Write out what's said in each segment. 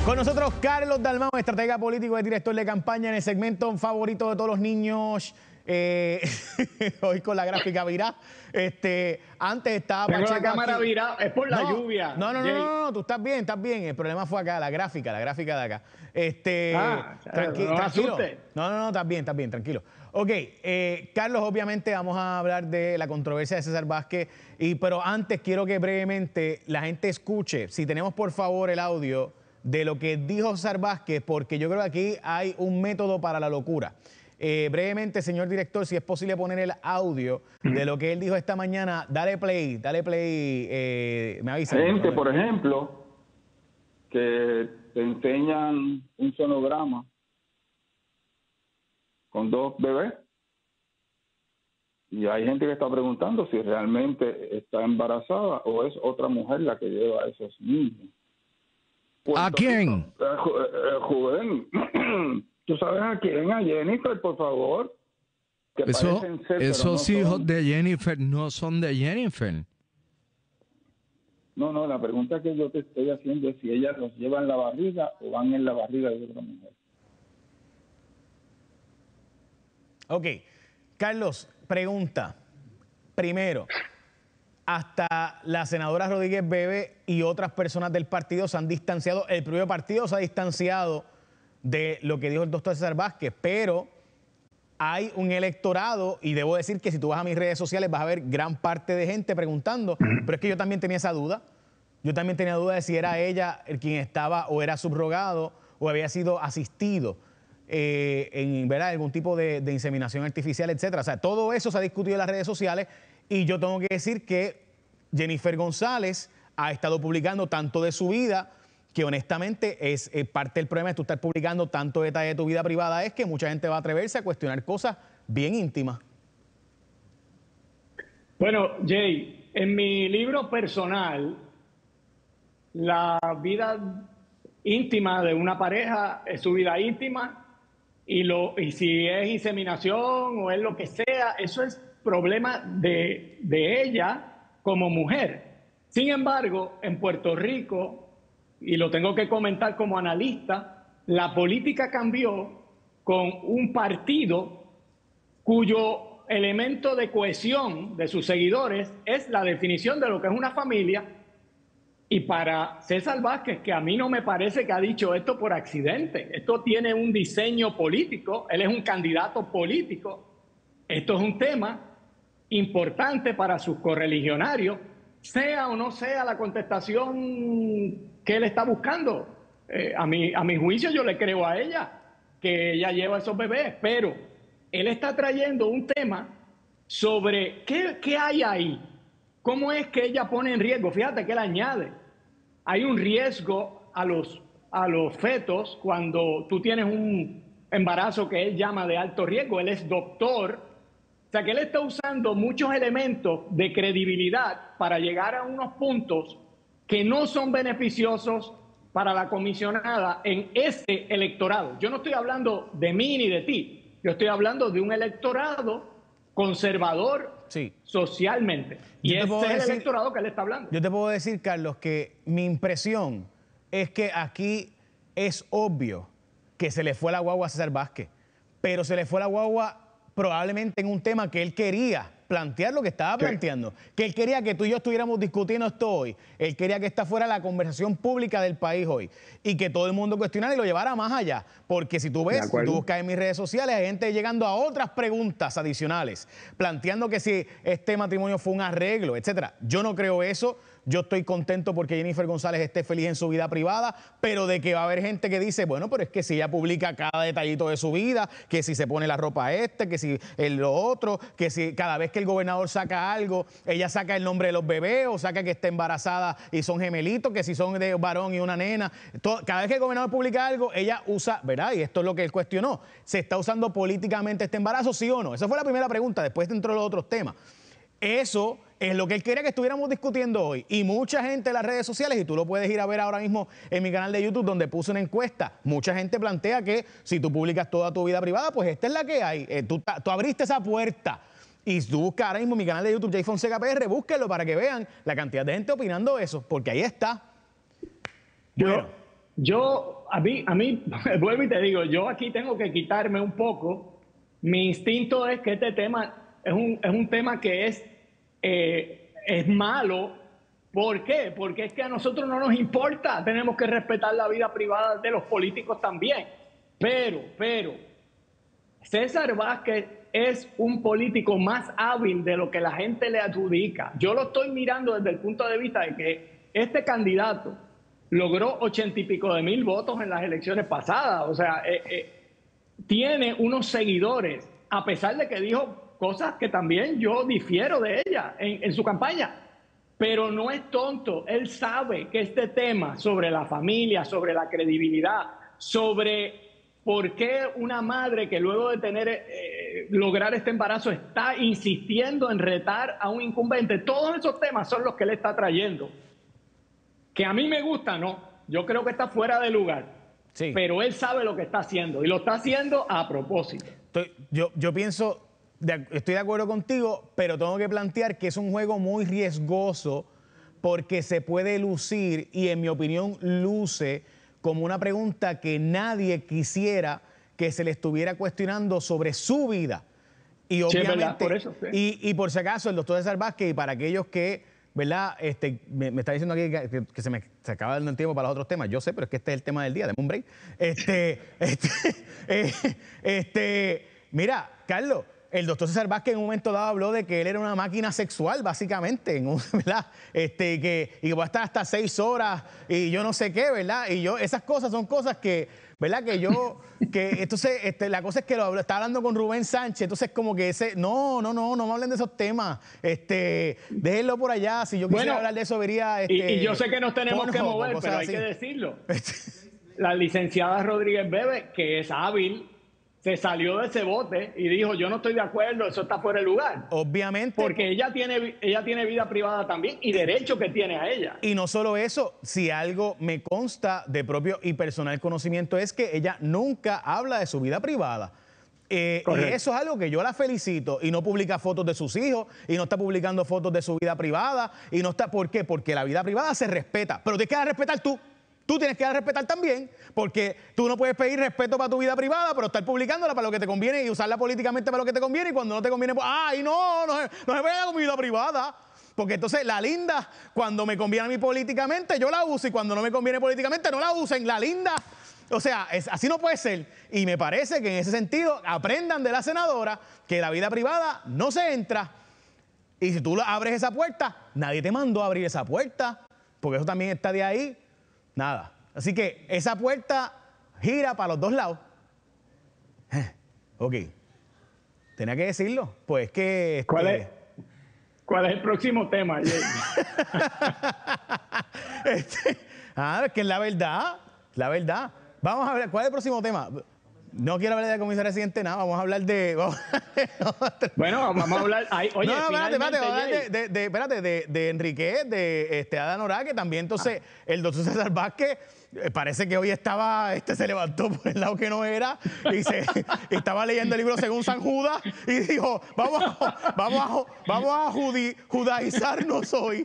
Con nosotros Carlos Dalmau, estratega político y director de campaña en el segmento favorito de todos los niños. Hoy con la gráfica virada. Antes estaba Tengo Pacheco la cámara aquí. virada, es por la lluvia. No, tú estás bien. El problema fue acá, la gráfica de acá. No Tranquilo. asuste. No, estás bien, tranquilo. Ok, Carlos, obviamente vamos a hablar de la controversia de César Vázquez, pero antes quiero que brevemente la gente escuche, si tenemos por favor el audio de lo que dijo César Vázquez, porque yo creo que aquí hay un método para la locura. Brevemente, señor director, si es posible poner el audio de lo que él dijo esta mañana, dale play, me avisa. Gente, por ejemplo, que te enseñan un sonograma con 2 bebés y hay gente que está preguntando si realmente está embarazada o es otra mujer la que lleva a esos niños. ¿A quién? Joven, ¿tú sabes a quién? A Jennifer, por favor. Que parecen ser, esos pero no hijos son. de Jennifer no son de Jennifer. No, la pregunta que yo te estoy haciendo es si ella los lleva en la barriga o van en la barriga de otra mujer. Ok, Carlos, pregunta. Primero, hasta la senadora Rodríguez Bebe y otras personas del partido se han distanciado, el propio partido se ha distanciado de lo que dijo el doctor César Vázquez, pero hay un electorado, y debo decir que si tú vas a mis redes sociales vas a ver gran parte de gente preguntando, pero es que yo también tenía esa duda. Yo también tenía duda de si era ella el quien estaba o era subrogado o había sido asistido en, ¿verdad?, algún tipo de inseminación artificial, etcétera. O sea, todo eso se ha discutido en las redes sociales y yo tengo que decir que Jennifer González ha estado publicando tanto de su vida que honestamente es parte del problema de tú estar publicando tanto detalle de tu vida privada, es que mucha gente va a atreverse a cuestionar cosas bien íntimas. Bueno, Jay, en mi libro personal, la vida íntima de una pareja es su vida íntima y si es inseminación o es lo que sea, eso es problema de ella como mujer. Sin embargo, en Puerto Rico, y lo tengo que comentar como analista, la política cambió con un partido cuyo elemento de cohesión de sus seguidores es la definición de lo que es una familia. Y para César Vázquez, que a mí no me parece que ha dicho esto por accidente, esto tiene un diseño político, él es un candidato político, esto es un tema importante para sus correligionarios, sea o no sea la contestación que él está buscando. A mi juicio yo le creo a ella que ella lleva esos bebés, pero él está trayendo un tema sobre qué hay ahí, cómo es que ella pone en riesgo. Fíjate que él añade, hay un riesgo a los fetos cuando tú tienes un embarazo que él llama de alto riesgo. Él es doctor, o sea que él está usando muchos elementos de credibilidad para llegar a unos puntos que no son beneficiosos para la comisionada en ese electorado. Yo no estoy hablando de mí ni de ti, yo estoy hablando de un electorado conservador, sí, socialmente. Y ese es el electorado que él está hablando. Yo te puedo decir, Carlos, que mi impresión es que aquí es obvio que se le fue la guagua a César Vázquez, pero se le fue la guagua probablemente en un tema que él quería plantear, lo que estaba planteando, que él quería que tú y yo estuviéramos discutiendo esto hoy, él quería que esta fuera la conversación pública del país hoy y que todo el mundo cuestionara y lo llevara más allá, porque si tú ves, si tú buscas en mis redes sociales, hay gente llegando a otras preguntas adicionales, planteando que si este matrimonio fue un arreglo, etcétera. Yo no creo eso. Yo estoy contento porque Jennifer González esté feliz en su vida privada, pero de que va a haber gente que dice, bueno, pero es que si ella publica cada detallito de su vida, que si se pone la ropa que si lo otro, que si cada vez que el gobernador saca algo, ella saca el nombre de los bebés o saca que está embarazada y son gemelitos, que si son de varón y una nena. Cada vez que el gobernador publica algo, ella usa, ¿verdad? Y esto es lo que él cuestionó. ¿Se está usando políticamente este embarazo, sí o no? Esa fue la primera pregunta, después entró los otros temas. Eso es lo que él quería que estuviéramos discutiendo hoy. Y mucha gente en las redes sociales, y tú lo puedes ir a ver ahora mismo en mi canal de YouTube, donde puse una encuesta, mucha gente plantea que si tú publicas toda tu vida privada, pues esta es la que hay. Tú abriste esa puerta. Y tú buscas ahora mismo mi canal de YouTube, Jay Fonseca PR, búsquenlo para que vean la cantidad de gente opinando eso, porque ahí está. Bueno. a mí, vuelvo y te digo, yo aquí tengo que quitarme un poco. Mi instinto es que este tema es un tema que es malo. ¿Por qué? Porque es que a nosotros no nos importa. Tenemos que respetar la vida privada de los políticos también. Pero, César Vázquez es un político más hábil de lo que la gente le adjudica. Yo lo estoy mirando desde el punto de vista de que este candidato logró 80 y pico de mil votos en las elecciones pasadas. O sea, tiene unos seguidores, a pesar de que dijo cosas que también yo difiero de ella en su campaña. Pero no es tonto. Él sabe que este tema sobre la familia, sobre la credibilidad, sobre por qué una madre que luego de lograr este embarazo está insistiendo en retar a un incumbente, todos esos temas son los que él está trayendo. Que a mí me gusta, no. Yo creo que está fuera de lugar. Sí. Pero él sabe lo que está haciendo y lo está haciendo a propósito. Yo pienso, estoy de acuerdo contigo, pero tengo que plantear que es un juego muy riesgoso porque se puede lucir, y en mi opinión luce, como una pregunta que nadie quisiera que se le estuviera cuestionando sobre su vida. Y obviamente, sí, ¿verdad? Por eso, sí. y por si acaso, el doctor César Vázquez, y para aquellos que, ¿verdad? Me está diciendo aquí que se acaba dando el tiempo para los otros temas. Yo sé, pero es que este es el tema del día, dame un break. Mira, Carlos, el doctor César Vázquez en un momento dado habló de que él era una máquina sexual, básicamente, ¿verdad? Y que va a estar hasta 6 horas y yo no sé qué, ¿verdad? Y esas cosas son cosas que, ¿verdad? Entonces, la cosa es que estaba hablando con Rubén Sánchez, entonces como que no me hablen de esos temas, déjenlo por allá, si yo quisiera hablar de eso vería... y yo sé que nos tenemos que mover, pero hay que decirlo. La licenciada Rodríguez Bebe, que es hábil, se salió de ese bote y dijo, yo no estoy de acuerdo, eso está fuera de lugar. Obviamente. Porque ella tiene vida privada también y derecho que tiene a ella. Y no solo eso, si algo me consta de propio y personal conocimiento es que ella nunca habla de su vida privada. Y eso es algo que yo la felicito, y no publica fotos de sus hijos y no está publicando fotos de su vida privada y no está, ¿por qué? Porque la vida privada se respeta, pero tienes que respetar tú. Tú tienes que respetar también, porque tú no puedes pedir respeto para tu vida privada, pero estar publicándola para lo que te conviene y usarla políticamente para lo que te conviene, y cuando no te conviene, pues, ¡ay, no se vaya con mi vida privada! Porque entonces la linda, cuando me conviene a mí políticamente, yo la uso, y cuando no me conviene políticamente, no la usen. La linda, o sea, así no puede ser. Y me parece que en ese sentido aprendan de la senadora que la vida privada no se entra. Y si tú abres esa puerta, nadie te mandó a abrir esa puerta, porque eso también está de ahí. Nada. Así que esa puerta gira para los dos lados. Ok. Tenía que decirlo. Pues que... ¿Cuál es el próximo tema, Jay? Es que es la verdad. La verdad. Vamos a ver, ¿cuál es el próximo tema? No quiero hablar de la comisión residente, nada. Vamos a hablar de... Bueno, vamos a hablar... Oye, no, espérate, de Enrique, de Ada Norá, que también entonces el doctor César Vázquez parece que hoy se levantó por el lado que no era y estaba leyendo el libro según San Judas y dijo, vamos a judaizarnos hoy.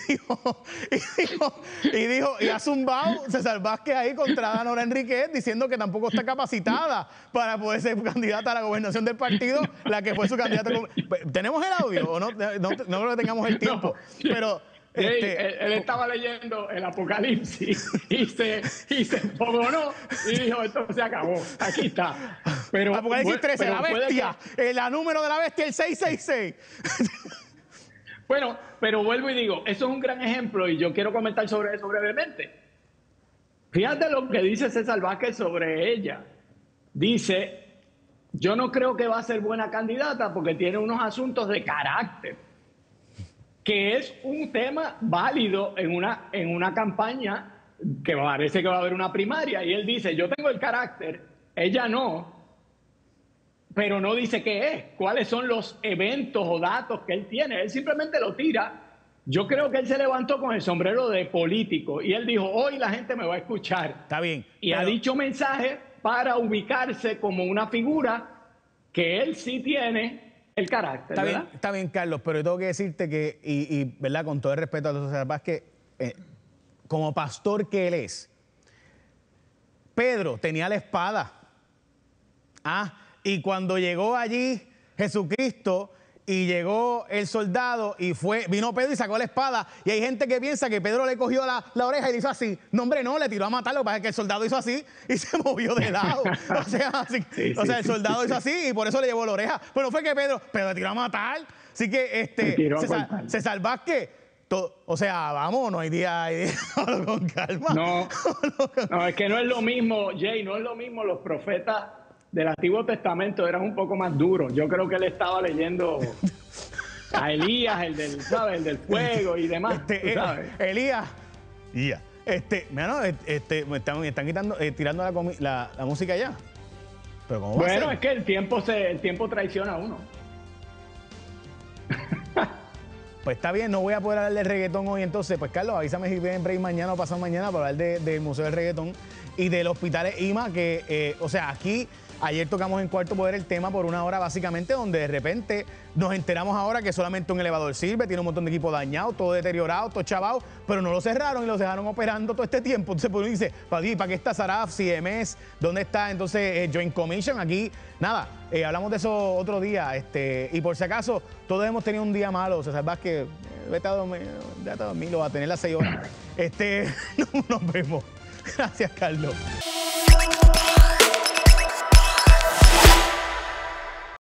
Y ha zumbado César Vázquez ahí contra Ada Norá Enrique diciendo que tampoco está capacitada para poder ser candidata a la gobernación del partido, la que fue su candidata. ¿Tenemos el audio o no? No creo que tengamos el tiempo, pero... Él estaba leyendo el Apocalipsis y se enfogonó y dijo, esto se acabó, aquí está. Pero, Apocalipsis 13, la bestia, la número de la bestia, el 666. Bueno, pero vuelvo y digo, eso es un gran ejemplo y yo quiero comentar sobre eso brevemente. Fíjate lo que dice César Vázquez sobre ella. Dice, yo no creo que va a ser buena candidata porque tiene unos asuntos de carácter, que es un tema válido en una campaña que parece que va a haber una primaria. Y él dice, yo tengo el carácter, ella no, pero no dice qué es, cuáles son los eventos o datos que él tiene. Él simplemente lo tira. Yo creo que él se levantó con el sombrero de político y él dijo, hoy la gente me va a escuchar. Está bien. Y ha dicho mensajes para ubicarse como una figura que él sí tiene el carácter, ¿verdad? Está bien, Carlos, pero yo tengo que decirte que, ¿verdad? Con todo el respeto a los César Vázquez, como pastor que él es, Pedro tenía la espada. Y cuando llegó allí Jesucristo y llegó el soldado y vino Pedro y sacó la espada, y hay gente que piensa que Pedro le cogió la oreja y le hizo así. No, hombre, no, le tiró a matarlo. Lo que pasa es que el soldado hizo así y se movió de lado. O sea, el soldado hizo así y por eso le llevó la oreja. Pero no fue que Pedro le tiró a matar. Así que César Vázquez, o sea, vamos, no hay día con calma. No, es que no es lo mismo, Jay, no es lo mismo. Los profetas del Antiguo Testamento eran un poco más duros. Yo creo que él estaba leyendo a Elías, el del fuego y demás. Elías. Me están quitando, tirando la música ya. ¿Pero cómo va a ser? Es que el tiempo traiciona a uno. Pues está bien, no voy a poder hablar del reggaetón hoy, entonces, pues Carlos, avísame si vienen break mañana o pasado mañana para hablar del Museo del Reggaetón y del Hospital IMA, que, o sea, aquí ayer tocamos en Cuarto Poder el tema por una hora básicamente, donde de repente nos enteramos ahora que solamente un elevador sirve, tiene un montón de equipo dañado, todo deteriorado, todo chavado, pero no lo cerraron y lo dejaron operando todo este tiempo. Entonces, pues uno dice, ¿para qué está SARAF, CMS? ¿Dónde está entonces Joint Commission? Aquí, nada, hablamos de eso otro día. Y por si acaso, todos hemos tenido un día malo. César Vázquez, vete a dormir, lo va a tener las 6 horas. Nos vemos. Gracias, Carlos.